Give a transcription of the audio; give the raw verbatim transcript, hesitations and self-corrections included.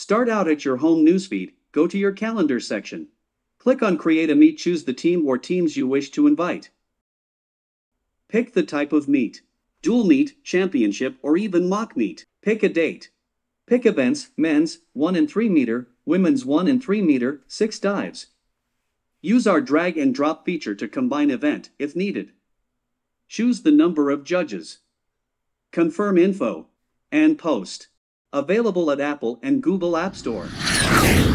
Start out at your home newsfeed, go to your calendar section. Click on Create a Meet, choose the team or teams you wish to invite. Pick the type of meet. Dual meet, championship, or even mock meet. Pick a date. Pick events, men's, one and three meter, women's one and three meter, six dives. Use our drag and drop feature to combine event, if needed. Choose the number of judges. Confirm info. And post. Available at Apple and Google App Store.